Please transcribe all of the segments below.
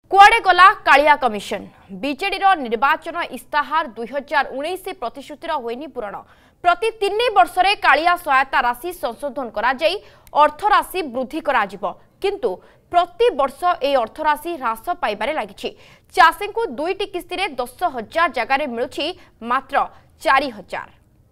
कुआडे गला Kaliya commission BJD निर्वाचन इस्ताहार 2019 प्रतिश्रुतिर होइनी पूरण प्रति 3 वर्ष रे कालिया सहायता राशि संशोधन करा जाई अर्थराशि वृद्धि करा जिवो किंतु प्रति वर्ष ए अर्थराशि ह्रास पाइबारे लागिछि। चाषी को 2टी किस्ती रे 10,000 जगार मिलुछि मात्र 4,000।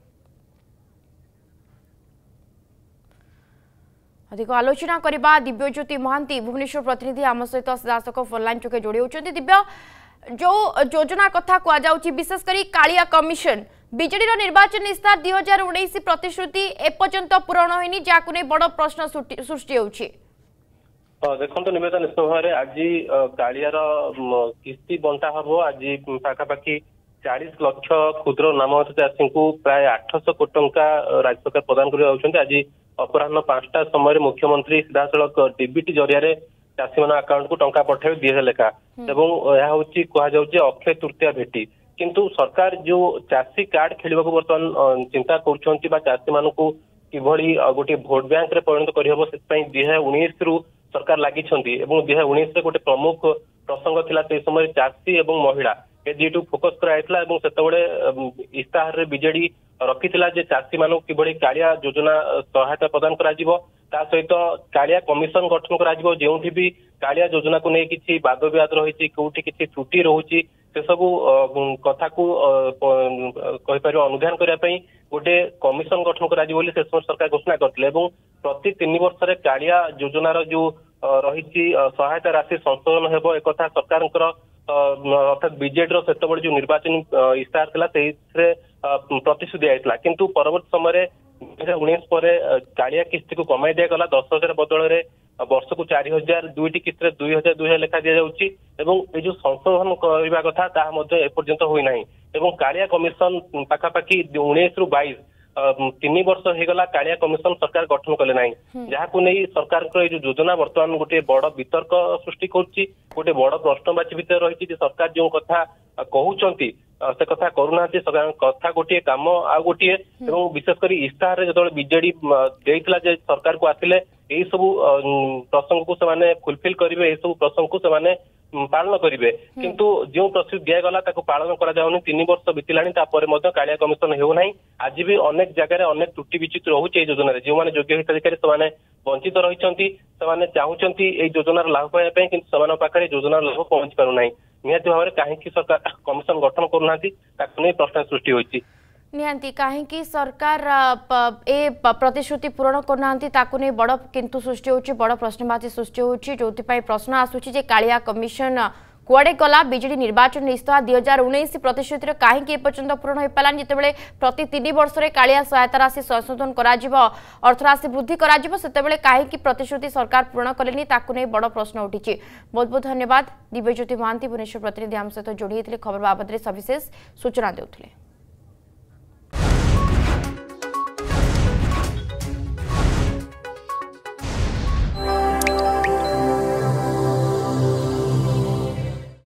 अधिक आलोचना करबा दिव्यज्योति महांती भुवनेश्वर प्रतिनिधि आम सहित सीधासख फोनलाइन चुके जोड़ी होती। दिव्य जो योजना कथा कह जाउछि विशेषकर कालिया कमिशन बीजेडी निर्वाचन इस्तार 2019 प्रतिश्रुति एपर्यंत पूरण होइनी जाकु नै बड़ प्रश्न सृष्टि होछि। देखो निवेदन निश्चित भाव आज कालियार किस्ती बंटा हम आज पाखापाखि 40 लाख क्षुद्र नामवत चाषी को प्राय 800 कोटी टंका राज्य सरकार प्रदान कर आज अपराह 5टा समय मुख्यमंत्री सीधासख डीबीटी जरिया चाषी मान अकाउंट को टंका पठाई 2,000 लेखा एवं कहुचे अक्षय तृतीया भेटी किंतु सरकार जो चाषी कार्ड खेल बर्तमान चिंता कर चाषी मान किभली गोटे भोट बैंक रे परिणत करहब से 2019 रु सरकार लगी 2019 गोटे प्रमुख प्रसंग थिला से समय चाषी एवं महिला ए दुईटू फोकस कराइला से इस्ताहार बीजेडी रखी चाषी मान किभली कालिया योजना सहायता प्रदान करा सहित कालिया कमिशन गठन करा जोठी भी कालिया योजना को नहीं किसी वाद विवाद रही कोठी किसी त्रुटि रोचे से सबू कथा को कहीपर अनुधान करने गोटे कमिशन गठन करा से सरकार घोषणा करते प्रति 3 वर्ष कालिया योजनार जो रही सहायता राशि संशोधन हो एक सरकार अर्थात बीजेडी से जो निर्वाचन इस्ताहार था प्रतिश्रुति दिया किंतु परवर्त समय 2019 पर कालिया किस्ती को कमाई दिगला 10,000 बदल में वर्ष को 4,000 2टी किस्ती 2,000 लेखा दि जाऊँगी ये जो संशोधन करने कथा एपर्यंत होना कालिया कमिशन पाखापाखि 19 रु 22 3 वर्ष होगला कालिया कमिशन सरकार गठन कले ना जहाँ नहीं सरकार जो योजना बर्तमान गोटे बड़ वितर्क सृष्टि गोटे बड़ प्रश्नवाची भितर रही सरकार जो कथा कहते से कथा करूना कथा गोटे कम आ गोटे विशेषकर इस्ताहार जो बीजेडी देइतला सरकार को आसिले यही सब प्रसंग को से फुलफिल करेंगे यही सब प्रसंग को से पालन करेंगे किंतु जो प्रतिश्रुति दिगला पालन करा 3 वर्ष बीतला कालिया कमिशन होना आज भी अनेक जगह अनेक त्रुटि विचित्र रोचे योजना जो मैंने योग्य हिताधिकारी से वंचित रही चाहूँगी योजनार लाभ पाइबा कि पाखे योजनार लाभ पहुंची पारना निहती भाव में कहीं सरकार कमिशन गठन करूना प्रश्न सृष्टि होती निहांती कहीं सरकार ए प्रतिश्रुति पूरण करना नहीं बड़ किंतु सृष्टि होची बड़ प्रश्नवाची सृष्टि होची जो प्रश्न आसूची जे कालिया कमिशन कुआडे गला बीजेडी निर्वाचन इस्ताहार 2019 प्रतिश्रुति कहीं एपर्यंत पूरण हो पारानी जितेबाला प्रति 3 वर्ष रे कालिया सहायता राशि संशोधन करा अर्थराशि वृद्धि करा सेतेबेले कहीं प्रतिश्रुति सरकार पूरण कलेनी ताकू नहीं बड़ प्रश्न उठी। बहुत बहुत धन्यवाद दिव्यज्योति महांती भुवनेश्वर प्रतिनिधि आम सहित जोड़ी खबर बाबद सविशेष सूचना देउथिले।